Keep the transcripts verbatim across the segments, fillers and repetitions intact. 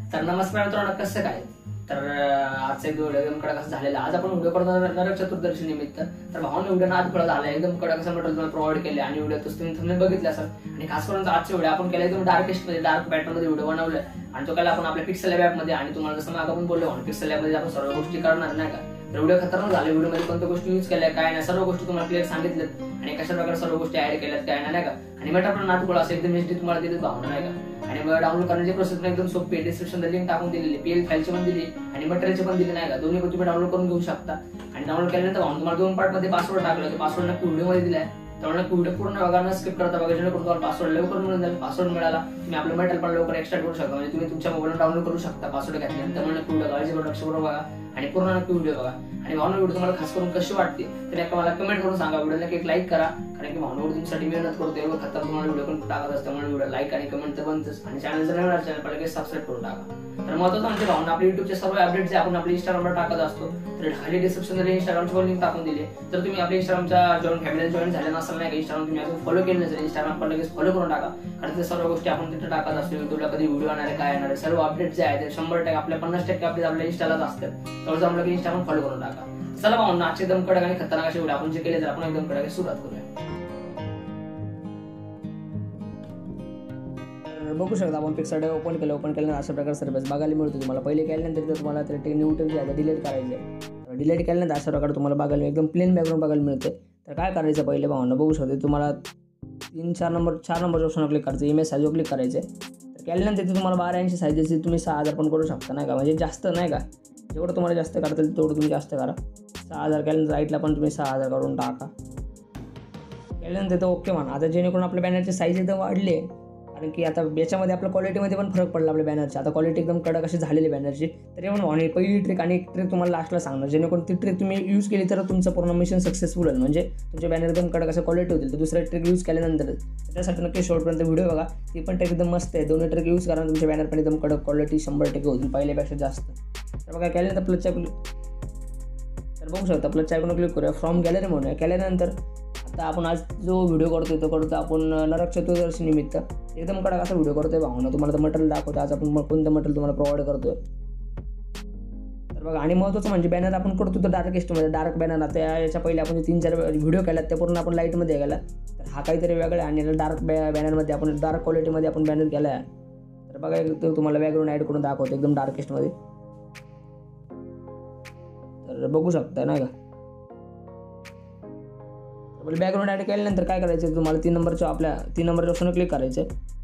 तर नमस्कार मित्रांनो, कसं काय? तर आजचा एक व्हिडिओ एकदम कडक असं झालेला. आज आपण व्हिडिओ करणार नरक चतुर्दशी निमित्त. तर भावाने व्हिडिओ नाद खुळा झाला, एकदम कडक असं मटेरियल तुम्हाला प्रोव्हाइड केले आणि व्हिडिओ तुम्ही तुम्ही बघितला असेल. आणि खास करून आजचे व्हिडिओ आपण केले एकदम डार्केस्ट मध्ये डार्क पॅटर्न मध्ये व्हिडिओ बनवले आणि तो केला आपण आपल्या पिक्सेल लॅब मध्ये. आणि तुम्हाला जसं मागे आपण बोललो पिक्सेल लॅब मध्ये आपण सर्व गोष्टी करणार नाही का. तर व्हिडिओ खतरनाक झाले. व्हिडिओ मध्ये कोणत्या गोष्टी यूज केल्या काय नाही सर्व गोष्टी तुम्हाला क्लिअर सांगितल्यात आणि कशा प्रकारे सर्व गोष्टी ऍड केल्यात काय नाही का. आणि मग आपण नाद खुळा असं एकदम एचडी तुम्हाला दिली भावना नाही का. आणि मग डाउनलोड करण्याची प्रोसेस एकदम सोपी आहे. डिस्क्रिप्शनला लिंक टाकून दिलेली, पीएल फाईलची पण दिली आणि मटेरियलची पण दिली नाही का. दोन्ही पण तुम्ही डाउनलोड करून घेऊ शकता. आणि डाउनलोड केल्यानंतर भावना तुम्हाला दोन पार्ट मध्ये पासवर्ड टाकला, तो पासवर्ड नक्की व्हिडिओ मध्ये दिलाय. त्यामुळे व्हिडिओ पूर्ण बघा न स्किप करता बघा, जेणेकरून तुम्हाला पासवर्ड लवकर मिळून जाईल. पासवर्ड मिळाला तुम्ही आपलं मटेरियल पण लवकर एक्स्ट्रा करू शकता. म्हणजे तुम्ही तुमच्या मोबाईलवर डाउनलोड करू शकता पासवर्ड घेतल्यानंतर. त्यामुळे नक्की व्हिडिओ काळजी करून लक्ष करून बघा आणि पूर्ण नक्की व्हिडिओ बघा. आणि भावना व्हिडिओ तुम्हाला खास करून कशी वाटते तर नक्की मला कमेंट करून सांगा. व्हिडिओला एक लाईक करा, कारण की भावना तुमच्यासाठी मेहनत करतो एवढं खतर तुम्हाला व्हिडिओ पण टाकत असतं. त्यामुळे व्हिडिओ लाईक आणि कमेंट तर बनतच. आणि चॅनल जर नवीन चॅनल पहिले सबस्क्राईब करून टाका. तर महत्वाचं म्हणजे भावना आपल्या युट्यूबचे सर्व अपडेट जे आपण आपल्या इंस्टाग्रामवर टाकत असतो तर खाली डिस्क्रिप्शनमध्ये इंस्टाग्रामची लिंक टाकून दिली. जर तुम्ही आपल्या इंस्टाग्रामच्या जॉईन फॅमिली जॉईन झाले नसेल नाही का, इंस्टाग्राम तुम्ही अजून फॉलो केलं नसेल, इंस्टाग्राम पण लगेच फॉलो करून टाका. कारण ते सर्व गोष्टी आपण तिथे टाकत असतो. युट्यूबला कधी व्हिडिओ येणार आहे काय येणार आहे सर्व अपडेट जे आहे ते शंभर टक्के आपल्या पन्नास टक्के अपडेट आपल्या इंस्टालाच असतात. त्यामुळे आपलं की इंस्टाग्राम फॉलो करून टाका. चला भावना आजचे एकदम कडक आणि खतरनाक असे व्हिडिओ आपण जे केले तर आपण एकदम कडक सुरुवात करूया. बघू शकता आपण पिक्सेल ओपन केलं. ओपन केल्यानंतर अशा प्रकारे सर्विस बघायला मिळतो तुम्हाला. पहिले केल्यानंतर तुम्हाला ते टेक्निक जे आहे डिलीट करायचे. डिलीट केल्यानंतर अशा प्रकारे तुम्हाला बघायला एकदम प्लेन बॅकग्राऊंड बघायला मिळते. तर काय करायचं पहिले भावना बघू शकते तुम्हाला तीन चार नंबर चार नंबर ऑप्शन क्लिक करायचं. इमेज साईजवर क्लिक करायचे. तर केल्यानंतर ते तुम्हाला बारा इंची साईजची तुम्ही सहा हजार पण करू शकता नाही का. म्हणजे जास्त नाही का, जेवढं तुम्हाला जास्त करता येईल तेवढं तुम्ही जास्त करा. सहा हजार केल्यानंतर राईटला पण तुम्ही सहा हजार करून टाका. केल्यानंतर तर ओके म्हणा. आता जेणेकरून आपल्या बॅनरची साईज एकदम वाढली, कारण की आता याच्यामध्ये आपल्या क्वालिटीमध्ये पण फरक पडला आपल्या बॅनरची. आता क्वालिटी एकदम कडक अशी झालेली बॅनरची. तरी पण आणि पहिली ट्रिक आणि एक ट्रिक तुम्हाला लास्टला सांगणार, जेणेकरून ती ट्रिक तुम्ही यूज केली तर तुमचं पूर्ण मिशन सक्सेसफुल होईल. म्हणजे तुमचे बॅनर एकदम कडक असं क्वालिटी होतील. तर दुसऱ्या ट्रिक यूज केल्यानंतर त्यासाठी नक्की शेवटपर्यंत व्हिडिओ बघा. ती पण ट्रिक एकदम मस्त आहे. दोन्ही ट्रिक यूज करा, तुमचे बॅनर पण एकदम कडक क्वालिटी शंभर टक्के होतील पहिल्यापेक्षा जास्त. तर बघा केल्यानंतर प्लसच्या तर बघू शकता प्लसच्या आयकॉनवर क्लिक करूया. फ्रॉम गॅलरी म्हणूया. केल्यानंतर आता आपण आज जो व्हिडिओ करतोय तो करतो आपण नरक चतुर्दशी निमित्त एकदम कडक असा व्हिडिओ करतोय भावना. तुम्हाला तर मटेरियल दाखवतो आज आपण कोणतं मटेरियल तुम्हाला प्रोव्हाइड करतोय. तर बघा आणि महत्त्वाचं म्हणजे बॅनर आपण करतो तर डार्केस्टमध्ये डार्क बॅनर. आता याच्या पहिले आपण तीन चार व्हिडिओ केलात त्या पूर्ण आपण लाईटमध्ये गेला. तर हा काहीतरी वेगळा आहे आणि डार्क बॅ बॅनरमध्ये आपण डार्क क्वालिटीमध्ये आपण बॅनर केला आहे. तर बघा एक तुम्हाला बॅकग्राऊंड ॲड करून दाखवतो एकदम डार्केस्टमध्ये. तर बघू शकता नाही का. बॅकग्राऊंड ॲड केल्यानंतर काय करायचं तुम्हाला तीन नंबरच्या आपल्या तीन नंबरच्या ऑप्शनवर क्लिक करायचं.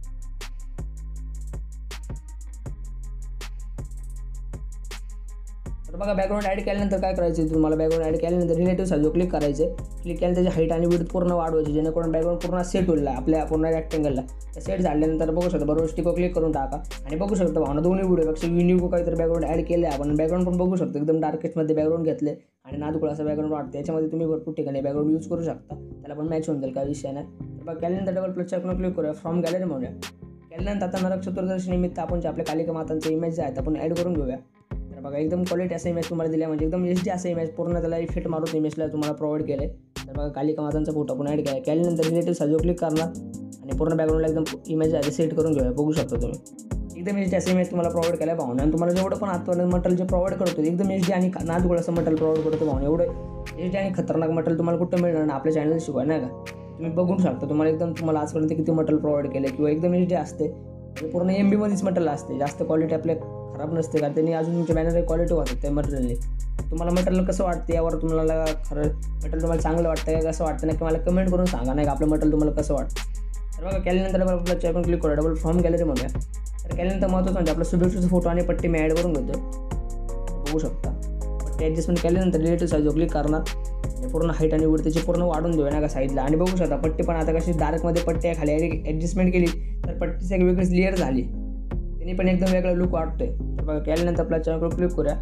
तर बघा बॅकग्राऊंड ॲड केल्यानंतर काय करायचं तुम्हाला बॅकग्राऊंड ॲड केल्यानंतर रिलेटिव्ह साईजवर क्लिक करायचं. क्लिक केल्यानंतर त्याची हाईट आणि विड्थ पूर्ण वाढवायची, जेणेकरून बॅकग्राऊंड पूर्ण सेट होईल आपल्या पूर्ण रेक्टेंगलला. सेट झाल्यानंतर बघू शकता बरोबर स्टिकवर क्लिक करून टाका. आणि बघू शकता भावना दोन्ही व्हिडिओपेक्षा युनिक काहीतरी बॅकग्राऊंड ॲड केले आपण. बॅकग्राऊंड पण बघू शकतो एकदम डार्केस्टमध्ये बॅकग्राऊंड घेतले आणि नादुकळा असं बॅकग्राऊंड वाटतं. याच्यामध्ये तुम्ही भरपूर ठिकाणी बॅकग्राऊंड यूज करू शकता, त्याला पण मॅच होऊन जाईल काय विषय नाही. तर बघा केल्यानंतर डबल प्लसच्या आयकॉनवर क्लिक करूया. फ्रॉम गॅलरी म्हणूया. केल्यानंतर आता नरक चतुर्दशी निमित्त आपण जे आपल्या कालिका मातांचे इमेज जे आहेत आपण ॲड करून घेऊया. तर बघा एकदम क्वालिटी असा इमेज तुम्हाला दिला, म्हणजे एकदम एच डी असा इमेज पूर्ण त्याला इफेक्ट मारून इमेजला तुम्हाला प्रोव्हाइड केले. तर बघा कालिका मातांचा फोटो आपण ॲड केला. केल्यानंतर रिलेटिव्ह साईजवर क्लिक करणार आणि पूर्ण बॅकग्राऊंडला एकदम इमेज आहे सेट करून घेऊया. बघू शकता तुम्ही एकदम एच डी असा इमेज तुम्हाला प्रोव्हाइड केला भावना. आणि तुम्हाला जेवढं पण आता मटेरियल जे प्रोव्हाइड करतो एकदम एच डी आणि नादुकळ असं मटेरियल प्रोव्हाइड करतो भावना. एवढं एच डी आणि खतरनाक मटेरियल तुम्हाला कुठं मिळणार ना आपल्या चॅनल शिवाय नाही का. तुम्ही बघू शकता तुम्हाला एकदम तुम्हाला आजपर्यंत किती मटेरियल प्रोव्हाइड केलं किंवा एकदम एच डी असते पूर्ण एम बीमध्येच मटेरियल असते. जास्त क्वालिटी आपल्या खराब नसते, कारण त्यांनी अजून तुमच्या बॅनर क्वालिटी वाटते त्या मटेरियलने. तुम्हाला मटेरियल कसं वाटतं यावर तुम्हाला खरं मटेरियल तुम्हाला चांगलं वाटतं का कसं वाटतं नाही की मला कमेंट करून सांगा नाही का आपलं मटेरियल तुम्हाला कसं वाटतं. तर बघा केल्यानंतर आपल्या चॅनल क्लिक करूया. डबल फ्रॉम गॅलरी म्हणूया. तर केल्यानंतर महत्त्वाचं म्हणजे आपलं शुभेच्छेचा फोटो आणि पट्टी मी ॲड करून घेतो. बघू शकता पट्टी ॲडजस्टमेंट केल्यानंतर रिलेटिव्ह साईजवर क्लिक करणार. पूर्ण हाईट आणि वरतीची पूर्ण वाढून देऊया ना का साईडला. आणि बघू शकता पट्टी पण आता कशी डार्कमध्ये पट्टी आहे खाली ॲडजस्टमेंट केली तर पट्टीची एक वेगळीच लेअर झाली, त्यांनी पण एकदम वेगळा लुक वाटतोय. तर बघा केल्यानंतर आपल्या चॅनलवर क्लिक करूया.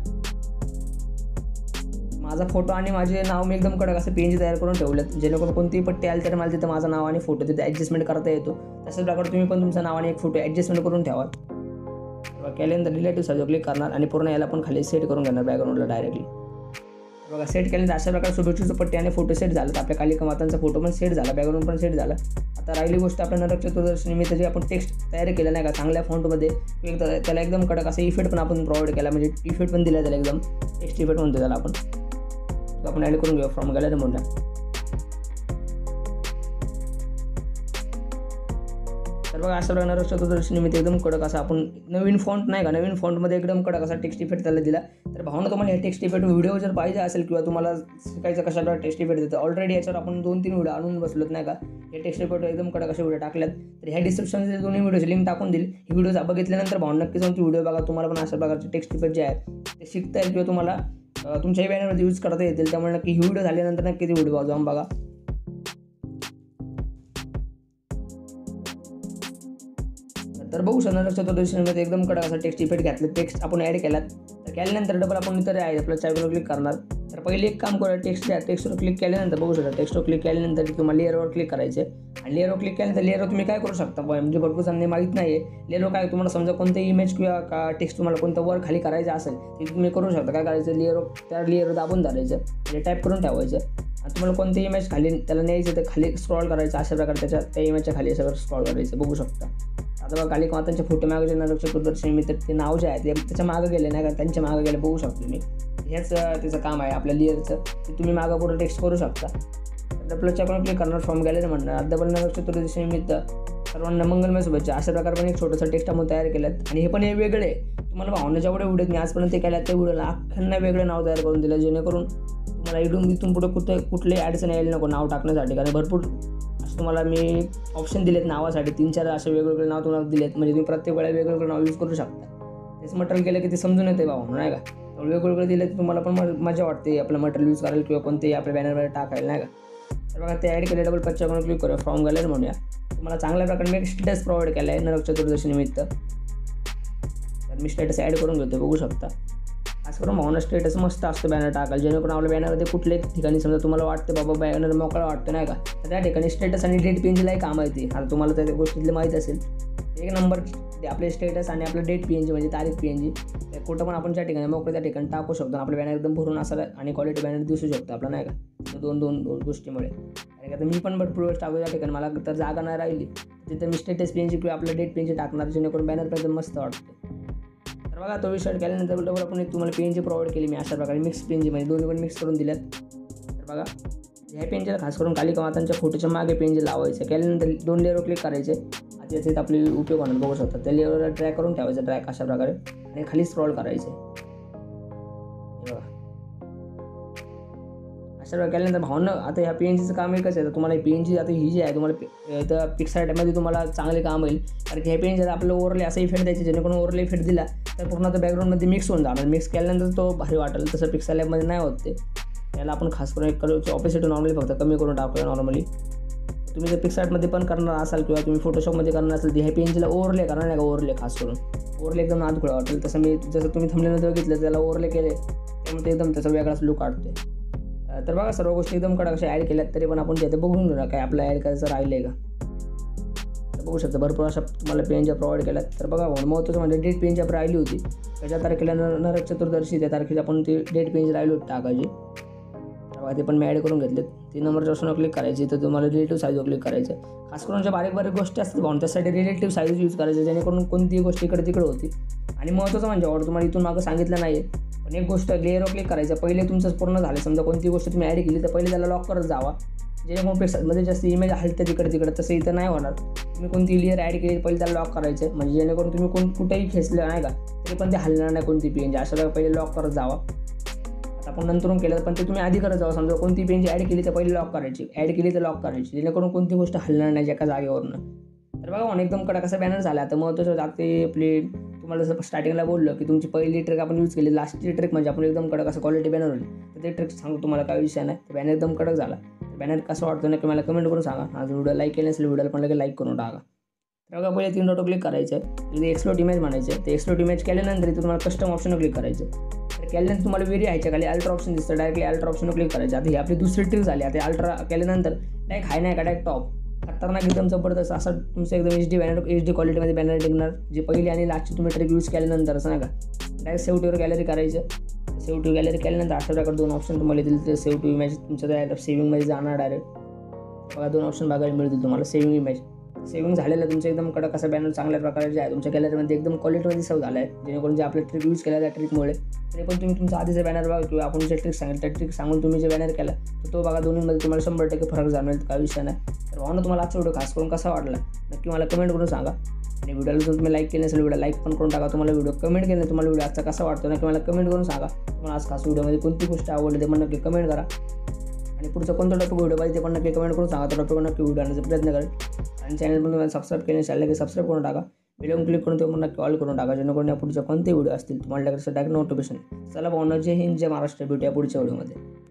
माझा फोटो आणि माझे नाव मी एकदम कडक असं पेज तयार करून ठेवलेत, जेणेकरून कोणतीही पट्टी आली तर मला तिथं माझं नाव आणि फोटो तिथे ॲडजस्टमेंट करता येतो. तशाच प्रकारे तुम्ही पण तुमचं नाव आणि एक फोटो ॲडजस्टमेंट करून ठेवा. केल्यानंतर रिलेटिव्ह साईजवर क्लिक करणार आणि पूर्ण याला पण खाली सेट करून घेणार बॅकग्राऊंडला डायरेक्टली. बघा सेट केल्यानंतर अशा प्रकारे शुभेच्छूचं पट्टी आणि फोटो सेट झालं. तर आपल्या कालिका मातांचा फोटो पण सेट झाला, बॅकग्राऊंड पण सेट झाला. आता राहिली गोष्ट आपल्या नरक चतुर्दशी निमित्त जे आपण टेक्स्ट तयार केलं नाही का चांगल्या फॉन्टमध्ये, एकदा त्याला एकदम कडक असा इफेक्ट पण आपण प्रोव्हाइड केला, म्हणजे इफेक्ट पण दिला त्याला एकदम टेक्स्ट इफेक्ट म्हणतो त्याला आपण. तो आपण ॲड करून घेऊ फ्रॉम गॅलरी म्हणूया. तर बघा अशा प्रकारे नरक चतुर्दशी निमित्त एकदम कडक असा आपण नवीन फॉन्ट नाही का, नवीन फॉन्टमध्ये एकदम कडक असा टेक्स्ट इफेक्ट त्याला दिला. तर भावना तुम्हाला हे टेक्स्ट इफेक्ट व्हिडिओ जर पाहिजे असेल किंवा तुम्हाला शिकायचं कशाला टेक्स्ट इफेक्ट देतं, ऑलरेडी याच्यावर आपण दोन तीन व्हिडिओ आणून बसलोत नाही का. हे टेक्स्ट इफेक्ट एकदम कडक असे व्हिडिओ टाकल्यात. तर ह्या डिस्क्रिप्शनमध्ये दोन्ही व्हिडिओची लिंक टाकून देईल. ही व्हिडिओ बघितल्यानंतर भावना नक्कीच जाऊन ती व्हिडिओ बघा. तुम्हाला पण अशा प्रकारचे टेक्स्ट इफेक्ट जे आहे ते शिकता येईल किंवा तुम्हाला तुमच्याही बॅनरमध्ये यूज करता येतील. त्यामुळे नक्की ही व्हिडिओ झाल्यानंतर नक्की ती व्हिडिओ जाऊन बघा. तर बघू शकता नरक चतुर्दशीमध्ये एकदम कडक असा टेक्स्ट इफेक्ट घातले, टेक्स्ट आपण ॲड केलात. तर केल्यानंतर डबल आपण इतर आहे आपल्या चायवर क्लिक करणार. तर पहिले एक काम करूया, टेक्स्ट द्या, टेक्स्टवर क्लिक केल्यानंतर बघू शकता टेक्स्टवर क्लिक केल्यानंतर तुम्हाला लेअरवर क्लिक करायचे. आणि लेअरवर क्लिक केल्यानंतर लेअरवर तुम्ही काय करू शकता, म्हणजे भरपूर जणांना माहीत नाही आहे लेअरवर काय. तुम्हाला समजा कोणते इमेज किंवा का टेक्स्ट तुम्हाला कोणतं वर खाली करायचं असेल ते तुम्ही करू शकता. काय करायचं, लेअरवर त्या लेअरवर दाबून धरायचं, म्हणजे टाईप करून ठेवायचं. आणि तुम्हाला कोणते इमेज खाली त्याला न्यायचं तर खाली स्क्रॉल करायचं, अशा प्रकारे त्याच्या त्या इमेजच्या खाली सगळं स्क्रॉल करायचं. बघू शकता आता बघा कालिका मातांच्या फोटो मागे जे नरक चतुर्दशी निमित्त ते नाव जे आहे ते त्याच्या मागं गेले नाही का, त्यांच्या मागं गेले बघू शकतो तुम्ही. हेच त्याचं काम आहे आपल्या लेअरचं, ते तुम्ही मागं पुढं टेक्स्ट करू शकता. तर प्लसच्या आपण क्लिक करणार, फ्रॉम गॅलरी म्हणणार. डबल नरक चतुर्दशी निमित्त सर्वांना मंगलमय शुभेच्छा. अशा प्रकारे पण एक छोटंसं टेक्स्ट आपण तयार केलं. आणि हे पण हे वेगळे तुम्हाला भावना जेवढे व्हिडिओ मी आजपर्यंत ते केल्या त्या व्हिडिओला अख्ख्यांना वेगळं नाव तयार करून दिलं, जेणेकरून तुम्हाला इथून इथून पुढे कुठे कुठले अडचण यायला नको नाव टाकण्यासाठी. कारण भरपूर असं तुम्हाला मी ऑप्शन दिलेत नावासाठी, तीन चार असे वेगवेगळे नाव तुम्हाला दिलेत, म्हणजे तुम्ही प्रत्येक वेळेला वेगवेगळं नाव यूज करू शकता. तेच मटेरियल केलं की ते समजून येते भाऊ नाही का. वेगवेगळं दिलं तर तुम्हाला पण मजा वाटते आपलं मटेरियल यूज करायला किंवा कोणतेही आपल्या बॅनरवर टाकायला नाही का. तर बघा ते ॲड केले, डबल पच्चा करून क्लिक करूया, फ्रॉम गॅलरी म्हणूया. तुम्हाला चांगल्या प्रकारे मी एक स्टेटस प्रोव्हाइड केला आहे नरक चतुर्दशी निमित्त. तर मी स्टेटस ॲड करून घेतो, बघू शकता. असं करून भावना स्टेटस मस्त असतं बॅनर टाकायला, जेणेकरून आपल्या बॅनरमध्ये कुठल्याही ठिकाणी समजा तुम्हाला वाटतं बाबा बॅनर मोकळा वाटतं नाही का, तर त्या ठिकाणी स्टेटस आणि डेट पी एन जीलाही काम येते. आता तुम्हाला त्या गोष्टीतली माहीत असेल, एक नंबर आपले स्टेटस आणि आपलं डेट पी एन जी म्हणजे तारीख पी एन जी कुठं पण आपण ज्या ठिकाणी मोकळं त्या ठिकाणी टाकू शकतो. आपलं बॅनर एकदम भरून असायला आणि क्वालिटी बॅनर दिसू शकतो आपला नाही का, दोन दोन दोन गोष्टीमुळे. आणि आता मी पण भरपूर वेळेस टाकू त्या ठिकाणी मला तर जागा नाही राहिली तिथे मी स्टेटस पी एन जी किंवा आपलं डेट पी एन जी टाकणार, जेणेकरून बॅनर पण एकदम मस्त वाटतं. तर बघा तो विषय केल्यानंतर डबल आपण एक तुम्हाला पी एन जी प्रोव्हाइड केली मी अशा प्रकारे, मिक्स पी एन जी म्हणजे दोन्ही पण मिक्स करून दिल्यात. तर बघा ह्या पी एन जीला खास करून कालिका मातांच्या फोटोच्या मागे पी एन जी लावायचं. केल्यानंतर दोन लेअरवर क्लिक करायचे, आता याचे आपले उपयोग होणार बघू शकता. त्या लेअरला ड्रॅग करून ठेवायचं, ड्रॅग अशा प्रकारे, आणि खाली स्क्रॉल करायचे. बघा अशा प्रकारे केल्यानंतर भावना आता ह्या पी एन जीचं काम एकच आहे. तर तुम्हाला पी एन जी आता ही जी आहे तुम्हाला तर पिक्सार्टमध्ये तुम्हाला चांगले काम होईल. कारण की ह्या पी एन जी आपलं ओव्हरले असा इफेक्ट द्यायचे, जेणेकरून ओव्हरले इफेक्ट दिला तर पूर्ण आता बॅकग्राऊंडमध्ये मिक्स होऊन जाणार. मिक्स केल्यानंतर तो भारी वाटेल, तसं पिक्सल लॅबमध्ये नाही होत ते. त्याला आपण खास करून एक कलरची ऑपोजिट नॉर्मली फक्त कमी करून टाकूया नॉर्मली. तुम्ही जर पिक्सार्टमध्ये पण करणार असाल किंवा तुम्ही फोटोशॉपमध्ये करणार असाल तर ह्या पी एन जीला ओव्हरले करणार नाही का, ओव्हरले खास करून ओव्हरले एकदम नादखुळा वाटेल. तसं मी जसं तुम्ही थंबनेलमध्ये बघितलं त्याला ओव्हरले केले त्यामुळे ते एकदम त्याचा वेगळाच लुक काढते. तर बघा सर्व गोष्टी एकदम कडक अशा ॲड केल्यात, तरी पण आपण तिथे बघून घेऊ ना काय आपलं ॲड करायचं राहिलं आहे का. तर बघू शकता भरपूर अशा तुम्हाला पी एन जी प्रोव्हाइड केल्यात. तर बघा महत्त्वाचं म्हणजे डेट पी एन जी राहिली होती त्याच्या तारखेला नरक चतुर्दशी त्या तारखेला आपण ती डेट पी एन जी राहिली होती टाकायची. बघा ते पण मी ॲड करून घेतलेत. तीन नंबरच्या ऑप्शनवर क्लिक करायची, तर तुम्हाला रिलेटिव्ह साईजवर क्लिक करायचं. खास करून ज्या बारीक बारीक गोष्टी असतात भाऊ त्यासाठी रिलेटिव्ह साईज यूज करायचं, जेणेकरून कोणतीही गोष्ट इकडे तिकडे होती. आणि महत्त्वाचं म्हणजे ऑर्डर तुम्हाला इथून मागं सांगितलं नाही आहे, पण एक गोष्ट लेअरवर क्लिक करायचं. पहिले तुमचं पूर्ण झालं समजा कोणती गोष्ट तुम्ही ॲड केली तर पहिले त्याला लॉक करत जावा, जेणेकरून पिक्सलमध्ये जास्त इमेज हलते तिकडे तिकडे, तसं इथं नाही होणार. तुम्ही कोणती लेअर ॲड केली पहिले त्याला लॉक करायचं, म्हणजे जेणेकरून तुम्ही कोण कुठेही खेचलं नाही का तरी पण ते हलणार नाही कोणती पी एन जी. अशा पहिले लॉक करत जावा. आता आपण नंतरून केलं पण ते तुम्ही आधी करत जावा. समजा कोणती पी एन जी ॲड केली तर पहिले लॉक करायची, ॲड केली तर लॉक करायची, जेणेकरून कोणती गोष्ट हलणार नाही एका जागेवरनं. तर बघा ऑन एकदम कडक असा बॅनर झाला. आता महत्त्वाचं जाते आपली तुम्हाला जसं स्टार्टिंगला बोललं की तुमची पहिली ट्रिक आपण यूज केली, लास्टची ट्रिक म्हणजे आपण एकदम कडक असं क्वालिटी बॅनर होईल. तर ते ट्रिक सांगतो तुम्हाला काय विषय नाही. बॅनर एकदम कडक झाला. बॅनर कसं वाटतं नक्की मला कमेंट करून सांगा. आज व्हिडिओ लाईक केलं असेल व्हिडिओला पण लगेच लाईक करून टाका. तर बघा पहिले तीन डॉट क्लिक करायचं आहे, इथे एक्सप्लोट इमेज म्हणायचं. ते एक्सप्लोट इमेज केल्यानंतर इथे तुम्हाला कस्टम ऑप्शनवर क्लिक करायचं. तर केल्यानंतर तुम्हाला व्हेरी ह्याच्या खाली अल्ट्रा ऑप्शन दिसतं, डायरेक्टली अल्ट्रा ऑप्शनवर क्लिक करायचं. आता ही आपली दुसरी ट्रिक झाली. आता अल्ट्रा केल्यानंतर डायरेक्ट हाय नाही का डायरेक्ट टॉप खतरनाक एकदम जबरदस्त असं तुमचं एकदम H D banner H D क्वालिटीमध्ये बॅनर टिकणार. जे पहिली आणि लास्टची तुम्ही ट्रिक यूज केल्यानंतर असं नाही का डायरेक्ट सेव्ह टीवर गॅलरी करायचं. सेव्ह टू गॅलरी केल्यानंतर अशा प्रकारे दोन ऑप्शन तुम्हाला येतील. ते सेव्ह टू इमेज तुमच्या त्या सेव्हिंगमध्ये जाणार डायरेक्ट. बघा दोन ऑप्शन बघायला मिळतील तुम्हाला. सेव्हिंग इमेज सेव्हिंग झालेलं तुमचं एकदम कडक असा बॅनर चांगल्या प्रकारे जे आहे तुमच्या गॅलरीमध्ये एकदम क्वालिटीमध्ये सेव्ह झाला आहे. जेणेकरून जे आपले ट्रिक यूज केला त्या ट्रिकमुळे तरी पण तुम्ही तुमचा आधीचा बॅनर बघा किंवा आपण जे ट्रिक सांगेल त्या ट्रिक सांगून तुम्ही जे बॅनर केला तर तो बघा दोन्हीमध्ये तुम्हाला शंभर टक्के फरक जाणवेल. काही विषय नाही. तर भावना तुम्हाला आजचा व्हिडिओ खास करून कसा वाटला नक्की मला कमेंट करून सांगा. आणि व्हिडिओला जर तुम्ही लाईक केलं नसेल व्हिडिओ लाईक पण करून टाका. तुम्हाला व्हिडिओ कमेंट केलं तुम्हाला व्हिडिओ आजचा कसा वाटतो नक्की मला कमेंट करून सांगा. तुम्हाला आज खास व्हिडिओमध्ये कोणती गोष्ट आवडली ते पण नक्की कमेंट करा. आणि पुढचा कोणता टॉपिक व्हिडिओ पाहिजे ते पण नक्की कमेंट करून सांगा. तर टॉपिक नक्की व्हिडिओ आणण्याचा प्रयत्न करेल. आणि चॅनल पण तुम्हाला सबस्क्राईब केले चॅनल की सबस्क्राईब करून टाका. व्हिडिओ क्लिक करून ते पण नक्की ऑल करून टाका. जेणेकरून या पुढच्या कोणते व्हिडिओ असतील तुम्हाला डायरेक्ट नोटिफिकेशन. चला भावना जय हिंद जय महाराष्ट्र. भेटूया पुढच्या व्हिडिओमध्ये.